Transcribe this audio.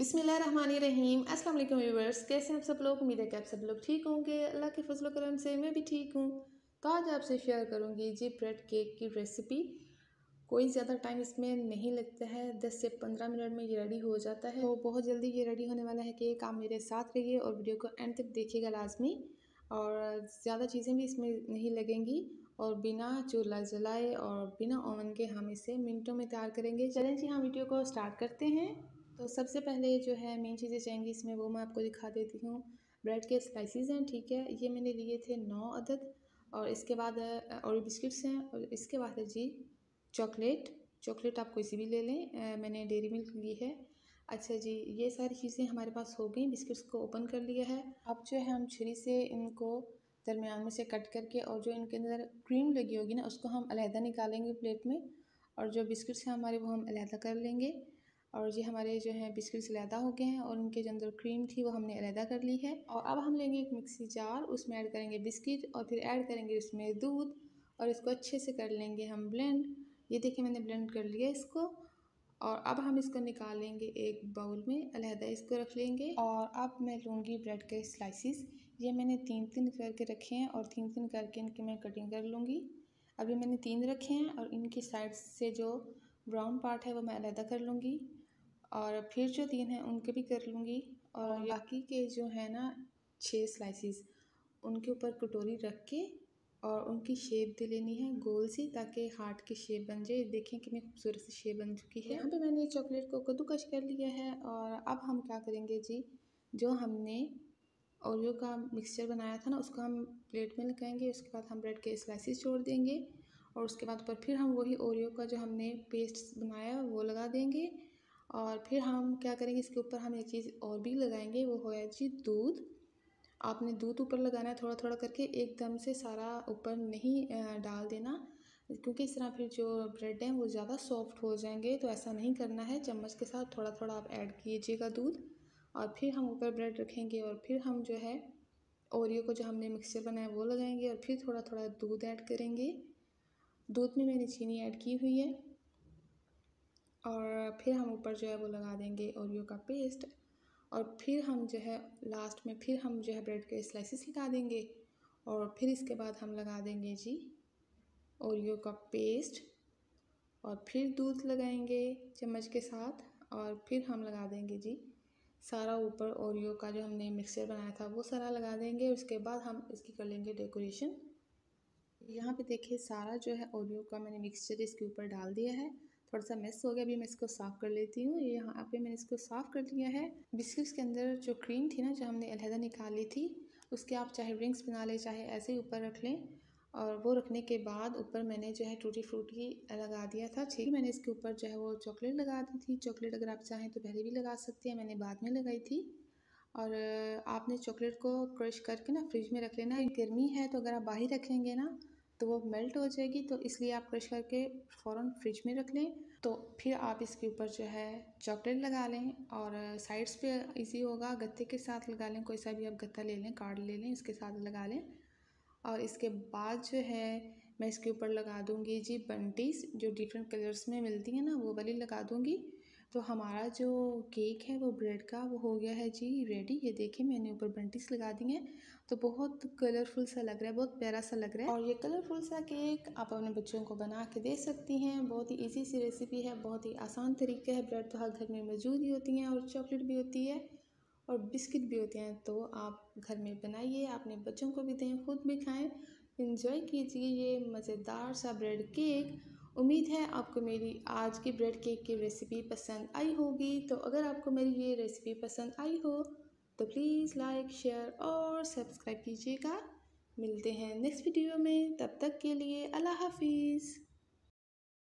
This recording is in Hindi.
बिस्मिल्लाहिर्रहमानिर्रहीम। अस्सलाम वालेकुम व्यूअर्स, कैसे हैं आप सब लोग। उम्मीद है कि आप सब लोग ठीक होंगे। अल्लाह के फजल व करम से मैं भी ठीक हूँ। तो आज आपसे शेयर करूँगी जी ब्रेड केक की रेसिपी। कोई ज़्यादा टाइम इसमें नहीं लगता है, 10 से 15 मिनट में ये रेडी हो जाता है। तो बहुत जल्दी ये रेडी होने वाला है केक। आप मेरे साथ रहिए और वीडियो को एंड तक देखिएगा लाजमी। और ज़्यादा चीज़ें भी इसमें नहीं लगेंगी और बिना चूल्हा जलाए और बिना ओवन के हम इसे मिनटों में तैयार करेंगे। चलें जी, हम वीडियो को स्टार्ट करते हैं। तो सबसे पहले जो है मेन चीज़ें चाहिए इसमें वो मैं आपको दिखा देती हूँ। ब्रेड के स्लाइसिस हैं, ठीक है, ये मैंने लिए थे 9 अदद। और इसके बाद और बिस्किट्स हैं। और इसके बाद है जी चॉकलेट आप कोई सी भी ले लें, मैंने डेयरी मिल्क ली है। अच्छा जी, ये सारी चीज़ें हमारे पास हो गई। बिस्किट्स को ओपन कर लिया है। अब जो है हम छुरी से इनको दरमियान में से कट करके और जो इनके अंदर क्रीम लगी होगी ना उसको हम अलहदा निकालेंगे प्लेट में। और जो बिस्किट्स हैं हमारे वो हम अलहदा कर लेंगे। और ये हमारे जो है बिस्किट्स अलहदा हो गए हैं और उनके जो अंदर क्रीम थी वो हमने अलहदा कर ली है। और अब हम लेंगे एक मिक्सी जार, उसमें ऐड करेंगे बिस्किट और फिर ऐड करेंगे इसमें दूध और इसको अच्छे से कर लेंगे हम ब्लेंड। ये देखिए मैंने ब्लेंड कर लिया इसको। और अब हम इसको निकालेंगे एक बाउल में, अलहदा इसको रख लेंगे। और अब मैं लूँगी ब्रेड के स्लाइसिस। ये मैंने 3-3 करके रखे हैं और 3-3 करके इनकी मैं कटिंग कर लूँगी। अभी मैंने 3 रखे हैं और इनकी साइड से जो ब्राउन पार्ट है वो मैं अलहदा कर लूँगी। और फिर जो 3 हैं उनके भी कर लूँगी। और बाकी के जो है ना 6 स्लाइसिस उनके ऊपर कटोरी रख के और उनकी शेप दे लेनी है गोल सी, ताकि हार्ट की शेप बन जाए। देखें कितनी खूबसूरत सी शेप बन चुकी है। यहाँ पे मैंने चॉकलेट को कद्दूकश कर लिया है। और अब हम क्या करेंगे जी, जो हमने ओरियो का मिक्सचर बनाया था ना उसको हम प्लेट में लगाएंगे। उसके बाद हम ब्रेड के स्लाइसिस छोड़ देंगे और उसके बाद पर फिर हम वही ओरियो का जो हमने पेस्ट बनाया वो लगा देंगे। और फिर हम क्या करेंगे, इसके ऊपर हम एक चीज़ और भी लगाएंगे, वो है जी दूध। आपने दूध ऊपर लगाना है थोड़ा थोड़ा करके, एकदम से सारा ऊपर नहीं डाल देना, क्योंकि इस तरह फिर जो ब्रेड हैं वो ज़्यादा सॉफ्ट हो जाएंगे। तो ऐसा नहीं करना है, चम्मच के साथ थोड़ा थोड़ा आप ऐड कीजिएगा दूध। और फिर हम ऊपर ब्रेड रखेंगे और फिर हम जो है ओरियो को जो हमने मिक्सचर बनाया वो लगाएंगे और फिर थोड़ा थोड़ा दूध ऐड करेंगे। दूध में मैंने चीनी ऐड की हुई है। और फिर हम ऊपर जो है वो लगा देंगे ओरियो का पेस्ट। और फिर हम जो है लास्ट में फिर हम जो है ब्रेड के स्लाइसिस लगा देंगे। और फिर इसके बाद हम लगा देंगे जी ओरियो का पेस्ट। और फिर दूध लगाएंगे चम्मच के साथ। और फिर हम लगा देंगे जी सारा ऊपर ओरियो का जो हमने मिक्सचर बनाया था वो सारा लगा देंगे। उसके बाद हम इसकी कर लेंगे डेकोरेशन। यहाँ पे देखिए सारा जो है ओरियो का मैंने मिक्सचर इसके ऊपर डाल दिया है। थोड़ा सा मिस हो गया, अभी मैं इसको साफ़ कर लेती हूँ। ये यहाँ पे मैंने इसको साफ़ कर लिया है। बिस्किट्स के अंदर जो क्रीम थी ना जो हमने अलहदा निकाली थी, उसके आप चाहे रिंग्स बना लें चाहे ऐसे ही ऊपर रख लें। और वो रखने के बाद ऊपर मैंने जो है टूटी फ्रूटी लगा दिया था। ठीक, मैंने इसके ऊपर जो है वो चॉकलेट लगा दी थी। चॉकलेट अगर आप चाहें तो पहले भी लगा सकते हैं, मैंने बाद में लगाई थी। और आपने चॉकलेट को क्रश करके ना फ्रिज में रख लेना है। गर्मी है तो अगर आप बाहर रखेंगे ना तो वो मेल्ट हो जाएगी, तो इसलिए आप क्रश करके फ़ौरन फ्रिज में रख लें। तो फिर आप इसके ऊपर जो है चॉकलेट लगा लें और साइड्स पे इजी होगा गत्ते के साथ लगा लें। कोई सा भी आप गत्ता ले लें, कार्ड ले लें, इसके साथ लगा लें। और इसके बाद जो है मैं इसके ऊपर लगा दूँगी जी बंटीज़, जो डिफरेंट कलर्स में मिलती हैं ना वो वाली लगा दूँगी। तो हमारा जो केक है वो ब्रेड का वो हो गया है जी रेडी। ये देखिए मैंने ऊपर बंटीज लगा दी हैं, तो बहुत कलरफुल सा लग रहा है, बहुत प्यारा सा लग रहा है। और ये कलरफुल सा केक आप अपने बच्चों को बना के दे सकती हैं। बहुत ही इजी सी रेसिपी है, बहुत ही आसान तरीका है। ब्रेड तो हर घर में मौजूद ही होती हैं और चॉकलेट भी होती है और बिस्किट भी होते हैं। तो आप घर में बनाइए, अपने बच्चों को भी दें, खुद भी खाएं, इंजॉय कीजिए ये मज़ेदार सा ब्रेड केक। उम्मीद है आपको मेरी आज की ब्रेड केक की रेसिपी पसंद आई होगी। तो अगर आपको मेरी ये रेसिपी पसंद आई हो तो प्लीज़ लाइक, शेयर और सब्सक्राइब कीजिएगा। मिलते हैं नेक्स्ट वीडियो में, तब तक के लिए अल्लाह हाफिज़।